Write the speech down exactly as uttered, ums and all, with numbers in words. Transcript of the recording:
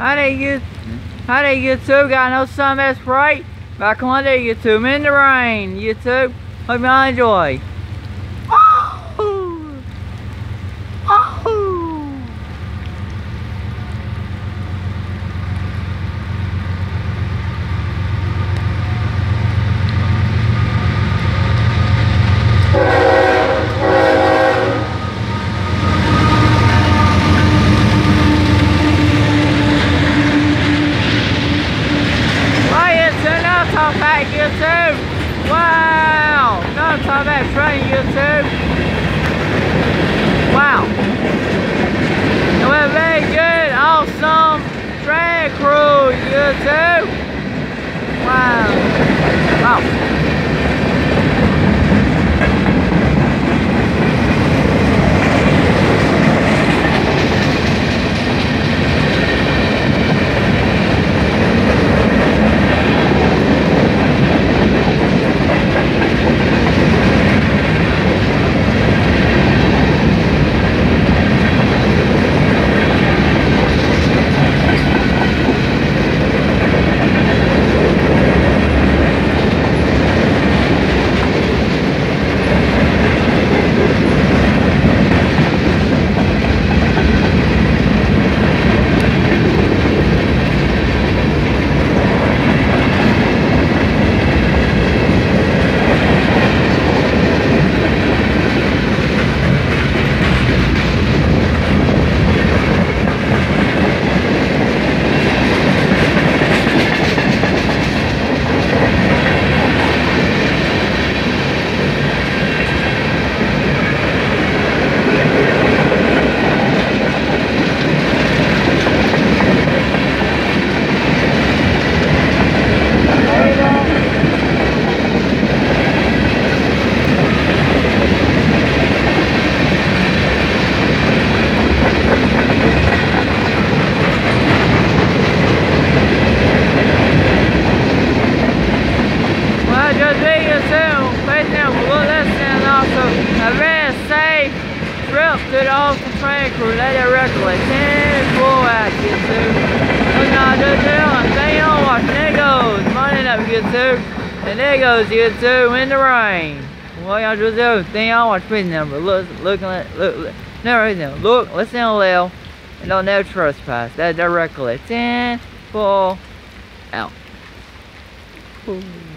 Howdy, you, howdy, YouTube. Got no sun that's bright. Back on there, YouTube. In the rain, YouTube. Hope you enjoy. Oh! Oh! Back YouTube. Wow! No time back train YouTube. Wow! It went very good, awesome train crew YouTube. Wow! Wow! A very safe trip to the awesome train crew. Let it record. ten four out, YouTube. Look now, just doing. Stay on watching. There goes. Morning up, YouTube. And there goes, YouTube, in the rain. What y'all just do? Stay on watch pin number. Look, look, look, look. No, right now. Look, listen loud. And don't never trespass. That's directly. ten four out. Ooh.